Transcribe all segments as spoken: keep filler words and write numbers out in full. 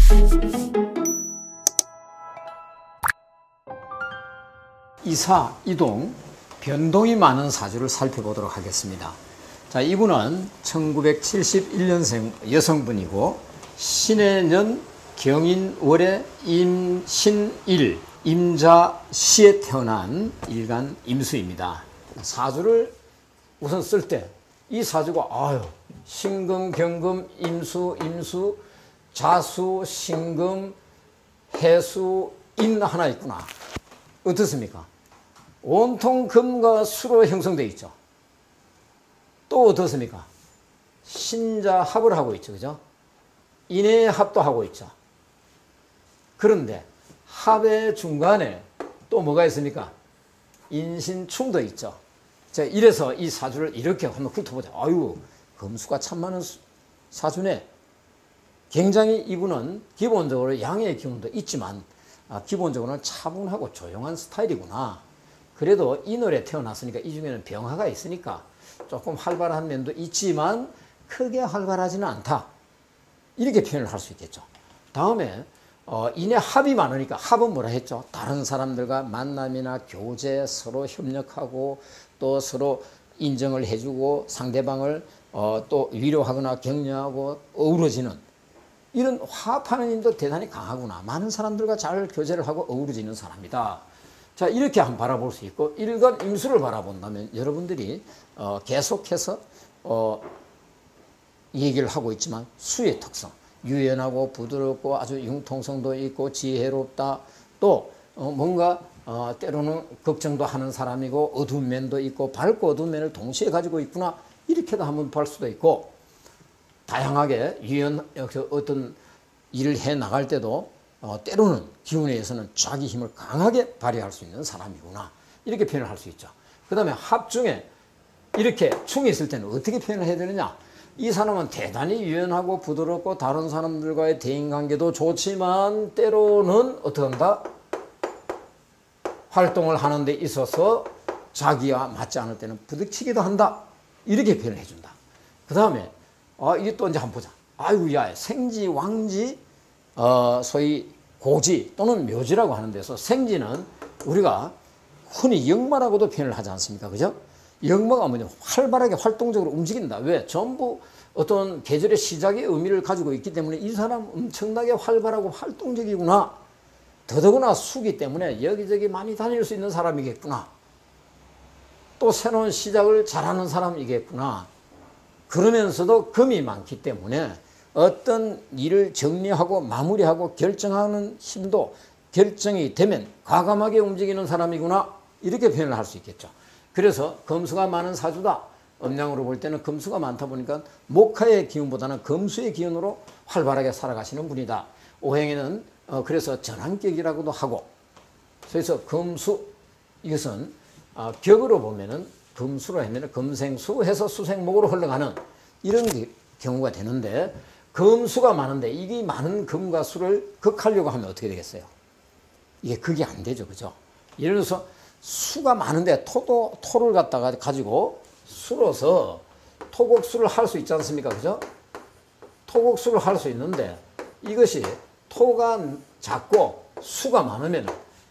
이사, 이동, 변동이 많은 사주를 살펴보도록 하겠습니다. 자, 이분은 천구백칠십일 년생 여성분이고 신해년 경인월에 임신일, 임자시에 태어난 일간 임수입니다. 사주를 우선 쓸 때 이 사주가 아유 신금, 경금, 임수, 임수, 자수, 신금, 해수, 인 하나 있구나. 어떻습니까? 온통 금과 수로 형성되어 있죠. 또 어떻습니까? 신자 합을 하고 있죠. 그죠? 인의 합도 하고 있죠. 그런데 합의 중간에 또 뭐가 있습니까? 인신충도 있죠. 자, 이래서 이 사주를 이렇게 한번 훑어보자. 아유, 금수가 참 많은 사주네. 굉장히 이분은 기본적으로 양의 기운도 있지만 아, 기본적으로는 차분하고 조용한 스타일이구나. 그래도 인월에 태어났으니까 이 중에는 병화가 있으니까 조금 활발한 면도 있지만 크게 활발하지는 않다. 이렇게 표현을 할 수 있겠죠. 다음에 어, 인의 합이 많으니까 합은 뭐라 했죠? 다른 사람들과 만남이나 교제, 서로 협력하고 또 서로 인정을 해주고 상대방을 어, 또 위로하거나 격려하고 어우러지는 이런 화합하는 힘도 대단히 강하구나. 많은 사람들과 잘 교제를 하고 어우러지는 사람이다. 자, 이렇게 한번 바라볼 수 있고 일간 임수를 바라본다면 여러분들이 어, 계속해서 어, 얘기를 하고 있지만 수의 특성, 유연하고 부드럽고 아주 융통성도 있고 지혜롭다. 또 어, 뭔가 어, 때로는 걱정도 하는 사람이고 어두운 면도 있고 밝고 어두운 면을 동시에 가지고 있구나. 이렇게도 한번 볼 수도 있고 다양하게 유연 어떤 일을 해 나갈 때도 어, 때로는 기운에 의해서는 자기 힘을 강하게 발휘할 수 있는 사람이구나. 이렇게 표현을 할 수 있죠. 그 다음에 합 중에 이렇게 충이 있을 때는 어떻게 표현을 해야 되느냐. 이 사람은 대단히 유연하고 부드럽고 다른 사람들과의 대인관계도 좋지만 때로는 어떻게 한다? 활동을 하는 데 있어서 자기와 맞지 않을 때는 부딪히기도 한다. 이렇게 표현을 해준다. 그 다음에 아, 이게 또 이제 한번 보자. 아이고, 야, 생지, 왕지, 어, 소위 고지 또는 묘지라고 하는 데서 생지는 우리가 흔히 역마라고도 표현을 하지 않습니까? 그죠? 역마가 뭐냐? 활발하게 활동적으로 움직인다. 왜? 전부 어떤 계절의 시작의 의미를 가지고 있기 때문에 이 사람 엄청나게 활발하고 활동적이구나. 더더구나 수기 때문에 여기저기 많이 다닐 수 있는 사람이겠구나. 또 새로운 시작을 잘하는 사람이겠구나. 그러면서도 금이 많기 때문에 어떤 일을 정리하고 마무리하고 결정하는 힘도 결정이 되면 과감하게 움직이는 사람이구나. 이렇게 표현을 할 수 있겠죠. 그래서 금수가 많은 사주다. 음양으로 볼 때는 금수가 많다 보니까 목화의 기운보다는 금수의 기운으로 활발하게 살아가시는 분이다. 오행에는 어 그래서 전환격이라고도 하고, 그래서 금수 이것은 어 격으로 보면은 금수로 하면 금생수 해서 수생목으로 흘러가는 이런 경우가 되는데 금수가 많은데 이게 많은 금과 수를 극하려고 하면 어떻게 되겠어요? 이게 극이 안 되죠. 그죠? 예를 들어서 수가 많은데 토도, 토를 갖다가 가지고 수로서 토곡수를 할 수 있지 않습니까? 그죠? 토곡수를 할 수 있는데 이것이 토가 작고 수가 많으면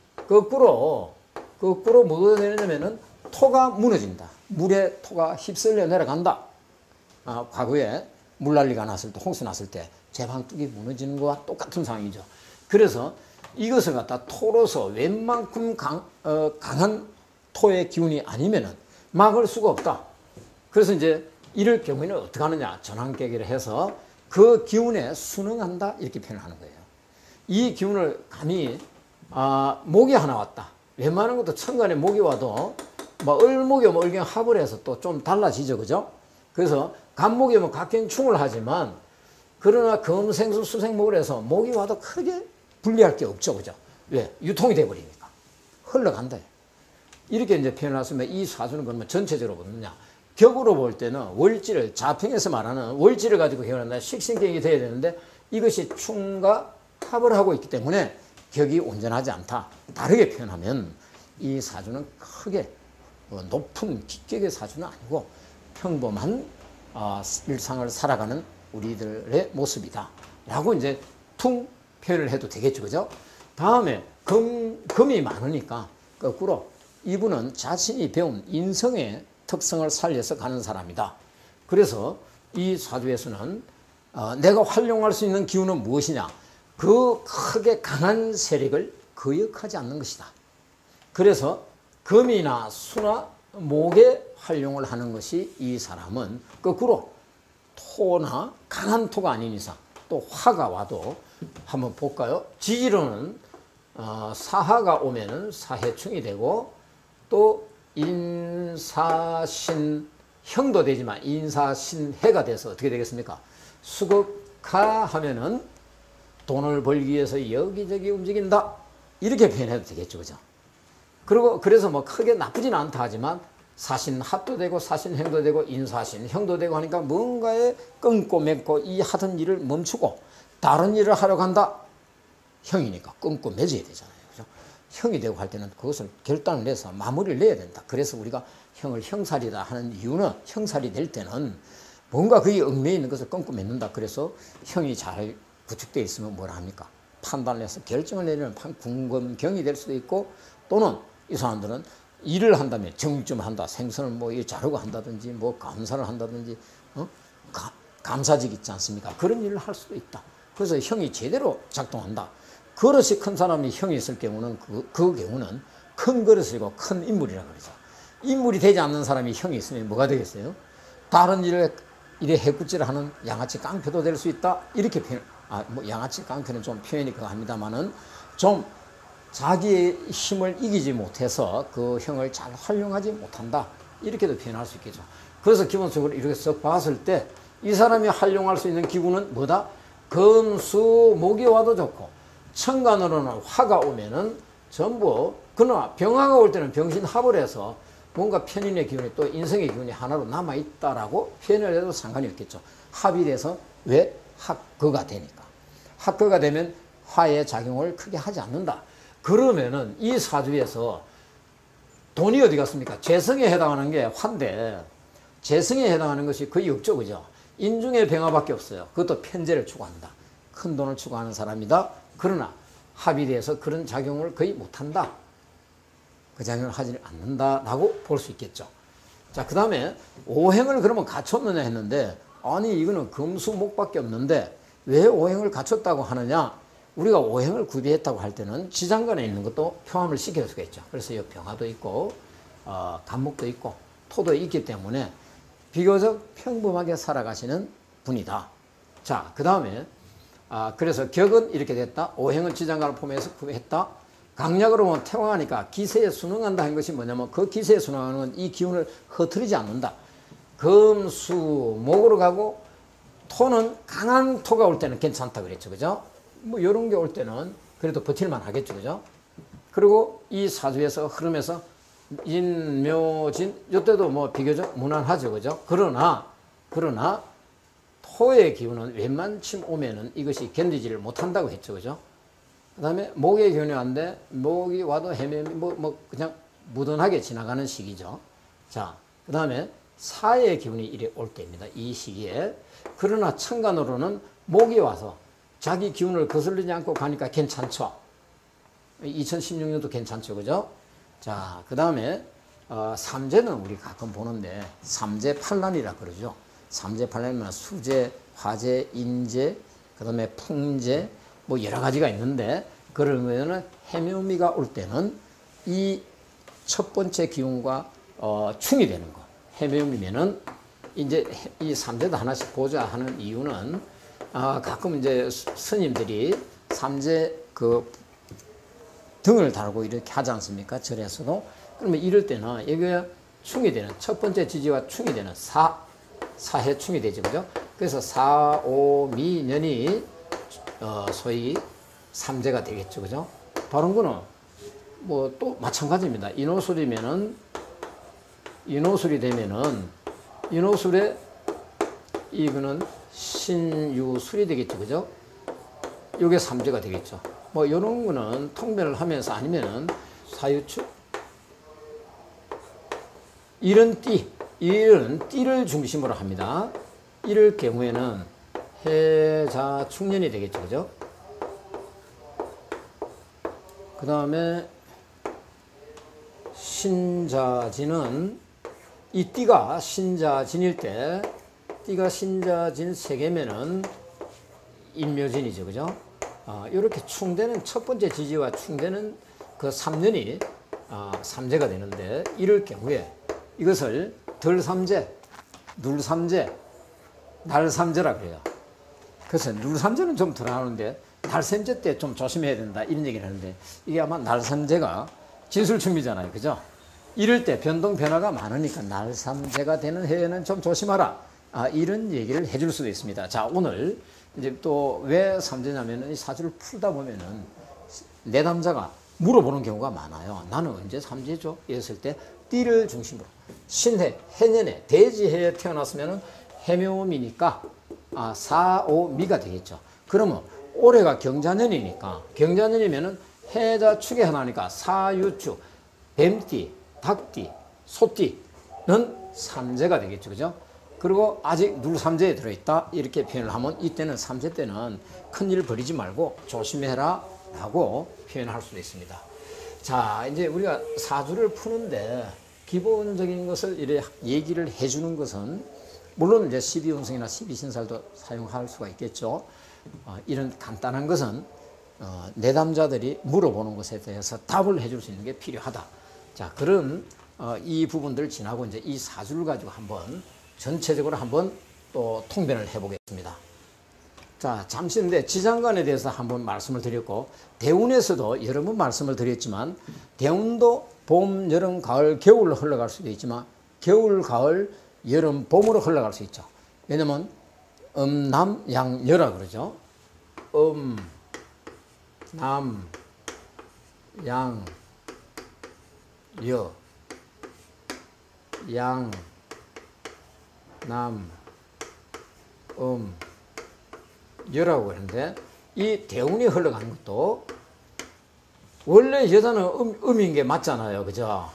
거꾸로, 거꾸로 뭐가 되냐면은 토가 무너진다. 물에 토가 휩쓸려 내려간다. 아, 과거에 물난리가 났을 때, 홍수 났을 때 제방뚝이 무너지는 것과 똑같은 상황이죠. 그래서 이것을 갖다 토로서 웬만큼 강, 어, 강한 토의 기운이 아니면은 막을 수가 없다. 그래서 이제 이럴 경우에는 어떻게 하느냐. 전환계기를 해서 그 기운에 순응한다. 이렇게 표현하는 거예요. 이 기운을 감히, 아, 목이 하나 왔다. 웬만한 것도 천간에 목이 와도 뭐 을목이 오면 을경 합을 해서 또 좀 달라지죠. 그죠? 그래서 간목이 오면 각견충을 하지만 그러나 금생수 수생목을 해서 목이 와도 크게 분리할 게 없죠. 그죠? 왜? 유통이 돼버리니까. 흘러간다. 이렇게 이제 표현했으면 이 사주는 그러면 전체적으로 보느냐. 격으로 볼 때는 월지를, 자평에서 말하는 월지를 가지고 개헌한다. 식신격이 돼야 되는데 이것이 충과 합을 하고 있기 때문에 격이 온전하지 않다. 다르게 표현하면 이 사주는 크게 높은 기격의 사주는 아니고 평범한 일상을 살아가는 우리들의 모습이다. 라고 이제 퉁 표현을 해도 되겠죠. 그죠? 다음에 금, 금이 많으니까 거꾸로 이분은 자신이 배운 인성의 특성을 살려서 가는 사람이다. 그래서 이 사주에서는 어, 내가 활용할 수 있는 기운은 무엇이냐? 그 크게 강한 세력을 거역하지 않는 것이다. 그래서 금이나 수나 목에 활용을 하는 것이 이 사람은 거꾸로 토나 강한 토가 아닌 이상 또 화가 와도 한번 볼까요? 지지로는 어, 사화가 오면은 사해충이 되고 또 인사신 형도 되지만 인사신해가 돼서 어떻게 되겠습니까? 수극화 하면은 돈을 벌기 위해서 여기저기 움직인다. 이렇게 표현해도 되겠죠. 그죠? 그리고 그래서 뭐 크게 나쁘진 않다 하지만 사신합도 되고 사신행도 되고 인사신형도 되고 하니까 뭔가에 끊고 맺고 이 하던 일을 멈추고 다른 일을 하러 간다. 형이니까 끊고 맺어야 되잖아요. 그죠? 형이 되고 할 때는 그것을 결단을 내서 마무리를 내야 된다. 그래서 우리가 형을 형살이다 하는 이유는 형살이 될 때는 뭔가 그게 얽매여 있는 것을 끊고 맺는다. 그래서 형이 잘 구축되어 있으면 뭐라 합니까? 판단을 해서 결정을 내리는 궁금경이 될 수도 있고 또는 이 사람들은 일을 한다면 정육점 한다. 생선을 뭐 자르고 한다든지 뭐 감사를 한다든지 어? 가, 감사직 있지 않습니까? 그런 일을 할 수도 있다. 그래서 형이 제대로 작동한다. 그릇이 큰 사람이 형이 있을 경우는 그, 그 경우는 큰 그릇이고 큰 인물이라고 그러죠. 인물이 되지 않는 사람이 형이 있으면 뭐가 되겠어요? 다른 일을 일에 해꾸질을 하는 양아치 깡패도 될 수 있다. 이렇게 표현. 아, 뭐 양아치 깡패는 좀 표현이 그거 합니다만은 좀 자기의 힘을 이기지 못해서 그 형을 잘 활용하지 못한다. 이렇게도 표현할 수 있겠죠. 그래서 기본적으로 이렇게 썩 봤을 때 이 사람이 활용할 수 있는 기구는 뭐다? 금, 수, 목이 와도 좋고 천간으로는 화가 오면은 전부 그러나 병화가 올 때는 병신합을 해서 뭔가 편인의 기운이 또 인성의 기운이 하나로 남아있다라고 표현을 해도 상관이 없겠죠. 합이 돼서 왜? 합거가 되니까. 합거가 되면 화의 작용을 크게 하지 않는다. 그러면은 이 사주에서 돈이 어디 갔습니까? 재성에 해당하는 게 화인데 재성에 해당하는 것이 거의 없죠. 그죠? 인중의 병화밖에 없어요. 그것도 편재를 추구한다. 큰 돈을 추구하는 사람이다. 그러나 합이 돼서 그런 작용을 거의 못한다. 그 작용을 하지 않는다라고 볼 수 있겠죠. 자, 그 다음에 오행을 그러면 갖췄느냐 했는데 아니 이거는 금수목밖에 없는데 왜 오행을 갖췄다고 하느냐? 우리가 오행을 구비했다고 할 때는 지장간에 있는 것도 포함을 시킬 수가 있죠. 그래서 이 병화도 있고 어, 간목도 있고 토도 있기 때문에 비교적 평범하게 살아가시는 분이다. 자, 그 다음에 아, 그래서 격은 이렇게 됐다. 오행을 지장간을 포함해서 구비했다. 강약으로 보면 태왕하니까 기세에 순응한다 한 것이 뭐냐면 그 기세에 순응하는 건 이 기운을 흐트리지 않는다. 금, 수, 목으로 가고 토는 강한 토가 올 때는 괜찮다 그랬죠. 그죠? 뭐 이런 게 올 때는 그래도 버틸만 하겠죠. 그죠? 그리고 이 사주에서 흐름에서 인묘진 이때도 뭐 비교적 무난하죠. 그죠? 그러나 그러나 토의 기운은 웬만큼 오면은 이것이 견디지를 못한다고 했죠. 그죠? 그 다음에 목의 기운이 왔는데 목이 와도 헤매미 뭐, 뭐 그냥 무던하게 지나가는 시기죠. 자, 그 다음에 사의 기운이 이래 올 때입니다. 이 시기에. 그러나 천간으로는 목이 와서 자기 기운을 거슬리지 않고 가니까 괜찮죠. 이천십육 년도 괜찮죠. 그죠? 자, 그 다음에 어, 삼재는 우리 가끔 보는데 삼재팔란이라 그러죠. 삼재팔란이면 수재, 화재, 인재, 그 다음에 풍재 뭐 여러 가지가 있는데 그러면은 해묘미가 올 때는 이 첫 번째 기운과 어, 충이 되는 거. 해묘미면은 이제 이 삼재도 하나씩 보자 하는 이유는 아, 가끔 이제 스님들이 삼재 그 등을 달고 이렇게 하지 않습니까? 절에서도. 그러면 이럴 때는 여기가 충이 되는 첫 번째 지지와 충이 되는 사, 사해 충이 되죠. 그죠? 그래서 사, 오, 미, 년이 어, 소위 삼재가 되겠죠. 그죠? 다른 거는 뭐 또 마찬가지입니다. 인호술이면은 인호술이 되면은 인호술에 이거는 신유술이 되겠죠. 그죠? 요게 삼재가 되겠죠. 뭐 이런 거는 통변을 하면서 아니면은 사유축 이런 띠, 이런 띠를 중심으로 합니다. 이럴 경우에는 해자 축년이 되겠죠. 그죠? 그 다음에 신자진은 이 띠가 신자진일 때 띠가 신자진 세 개면은 인묘진이죠. 그죠? 어, 이렇게 충되는 첫 번째 지지와 충되는 그 삼년이 어, 삼재가 되는데 이럴 경우에 이것을 덜삼재, 눌삼재, 날삼재라 그래요. 그래서 눌삼재는 좀 덜 하는데 날삼재 때 좀 조심해야 된다 이런 얘기를 하는데 이게 아마 날삼재가 진술충미잖아요. 그죠? 이럴 때 변동 변화가 많으니까 날삼재가 되는 해에는 좀 조심하라. 아, 이런 얘기를 해줄 수도 있습니다. 자, 오늘 이제 또 왜 삼재냐면은 이 사주를 풀다 보면은 내담자가 물어보는 경우가 많아요. 나는 언제 삼재죠? 이랬을 때 띠를 중심으로 신해, 해년에 대지해에 태어났으면은 해묘미니까 아, 사오미가 되겠죠. 그러면 올해가 경자년이니까 경자년이면은 해자 축에 하나니까 사유축, 뱀띠, 닭띠, 소띠는 삼재가 되겠죠. 그죠? 그리고 아직 눌삼재에 들어있다 이렇게 표현을 하면 이때는 삼재 때는 큰일 벌이지 말고 조심해라 라고 표현할 수도 있습니다. 자, 이제 우리가 사주를 푸는데 기본적인 것을 이렇게 얘기를 해주는 것은 물론 이제 십이운성이나 십이신살도 사용할 수가 있겠죠. 어, 이런 간단한 것은 어, 내담자들이 물어보는 것에 대해서 답을 해줄 수 있는 게 필요하다. 자, 그런 어, 이 부분들을 지나고 이제 이 사주를 가지고 한번 전체적으로 한번 또 통변을 해보겠습니다. 자, 잠시 근데 지장간에 대해서 한번 말씀을 드렸고 대운에서도 여러 번 말씀을 드렸지만 대운도 봄, 여름, 가을, 겨울로 흘러갈 수도 있지만 겨울, 가을, 여름, 봄으로 흘러갈 수 있죠. 왜냐면 음, 남, 양, 여라 그러죠. 음, 남, 양, 여, 양, 남, 음, 여라고 하는데 이 대운이 흘러가는 것도 원래 여자는 음, 음인 게 맞잖아요. 그죠?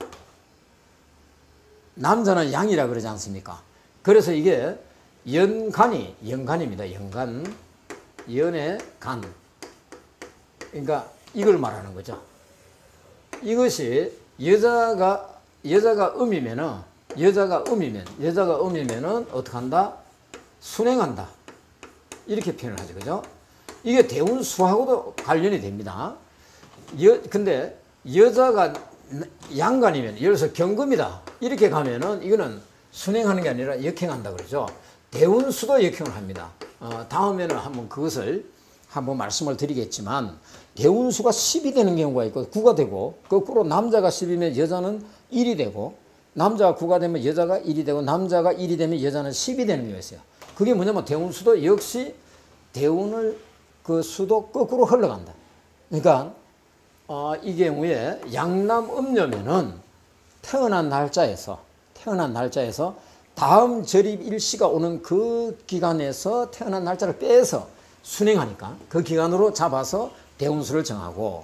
남자는 양이라 그러지 않습니까? 그래서 이게 연간이, 연간입니다. 연간, 연의 간. 그러니까 이걸 말하는 거죠. 이것이 여자가, 여자가 음이면은, 여자가 음이면, 여자가 음이면은 어떻게 한다? 순행한다. 이렇게 표현을 하죠. 그죠? 이게 대운수하고도 관련이 됩니다. 여, 근데 여자가 양간이면, 예를 들어서 경금이다. 이렇게 가면은 이거는 순행하는 게 아니라 역행한다 그러죠. 대운수도 역행을 합니다. 어, 다음에는 한번 그것을 한번 말씀을 드리겠지만 대운수가 십이 되는 경우가 있고 구가 되고 거꾸로 남자가 십이면 여자는 일이 되고 남자가 구가 되면 여자가 일이 되고 남자가 일이 되면 여자는 십이 되는 경우가 있어요. 그게 뭐냐면 대운수도 역시 대운을 그 수도 거꾸로 흘러간다. 그러니까 어, 이 경우에 양남음녀면은 태어난 날짜에서 태어난 날짜에서 다음 절입 일시가 오는 그 기간에서 태어난 날짜를 빼서 순행하니까 그 기간으로 잡아서 대운수를 정하고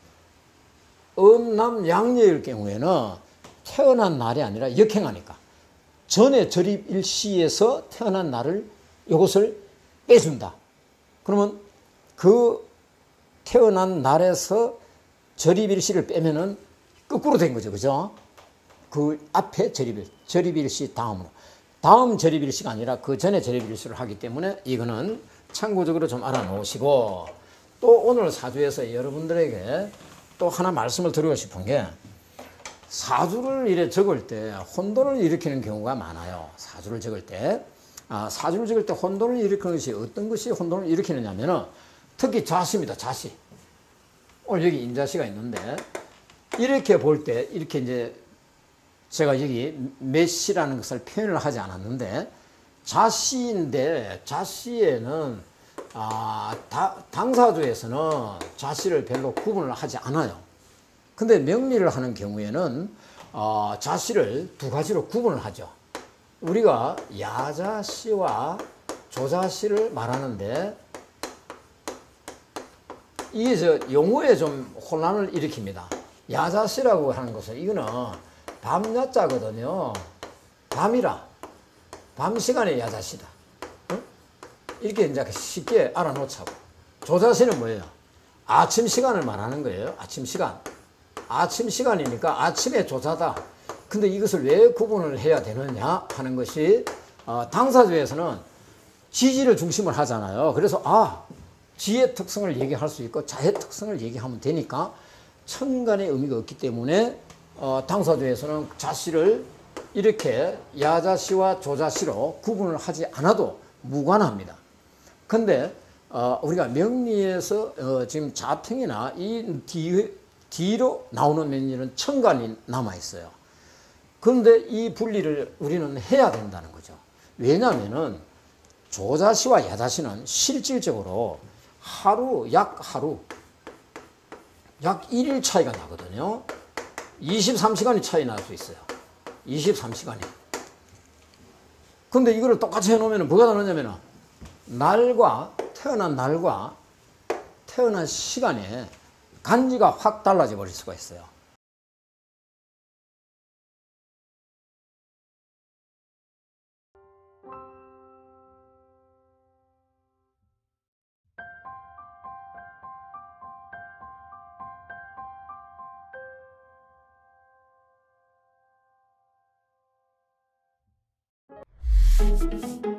음남 양녀일 경우에는 태어난 날이 아니라 역행하니까 전에 절입 일시에서 태어난 날을 이것을 빼준다. 그러면 그 태어난 날에서 절입 일시를 빼면은 거꾸로 된 거죠. 그죠? 그 앞에 절입일, 절입일시 다음으로. 다음 절입일시가 아니라 그 전에 절입일시를 하기 때문에 이거는 참고적으로 좀 알아놓으시고 또 오늘 사주에서 여러분들에게 또 하나 말씀을 드리고 싶은 게 사주를 이래 적을 때 혼돈을 일으키는 경우가 많아요. 사주를 적을 때. 아, 사주를 적을 때 혼돈을 일으키는 것이 어떤 것이 혼돈을 일으키느냐면은 특히 자시입니다. 자시. 오늘 여기 인자시가 있는데 이렇게 볼 때 이렇게 이제 제가 여기 메시라는 것을 표현을 하지 않았는데 자시인데 자시에는 아, 다, 당사주에서는 자시를 별로 구분을 하지 않아요. 근데 명리를 하는 경우에는 어, 자시를 두 가지로 구분을 하죠. 우리가 야자시와 조자시를 말하는데 이게 저 용어에 좀 혼란을 일으킵니다. 야자시라고 하는 것은 이거는 밤야자거든요. 밤이라. 밤 시간에 야자시다. 응? 이렇게 이제 쉽게 알아놓자고. 조자시는 뭐예요? 아침 시간을 말하는 거예요. 아침 시간. 아침 시간이니까 아침에 조자다. 근데 이것을 왜 구분을 해야 되느냐 하는 것이 어, 당사주에서는 지지를 중심을 하잖아요. 그래서 아 지의 특성을 얘기할 수 있고 자의 특성을 얘기하면 되니까 천간의 의미가 없기 때문에 어, 당사주에서는 자씨를 이렇게 야자씨와 조자씨로 구분을 하지 않아도 무관합니다. 근데 어, 우리가 명리에서 어, 지금 자평이나 이 뒤, 뒤로 나오는 명리는 천간이 남아 있어요. 그런데 이 분리를 우리는 해야 된다는 거죠. 왜냐하면은 조자씨와 야자씨는 실질적으로 하루, 약 하루, 약 일 일 차이가 나거든요. 이십삼 시간이 차이 날 수 있어요. 이십삼 시간이. 근데 이거를 똑같이 해놓으면 뭐가 다르냐면은 날과, 태어난 날과 태어난 시간에 간지가 확 달라져 버릴 수가 있어요. Thank you.